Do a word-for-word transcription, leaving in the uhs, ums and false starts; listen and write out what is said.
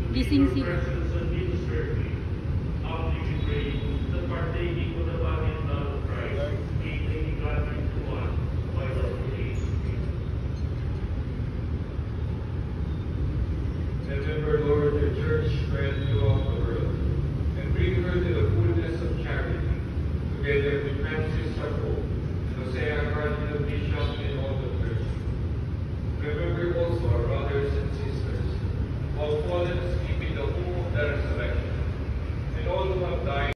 Gising sila. Remember, Lord, your church spread throughout the world, and bring her to the fullness of charity, together with Francis our Pope, Jose our Cardinal Bishop, and all the clergy. Remember also our brothers and sisters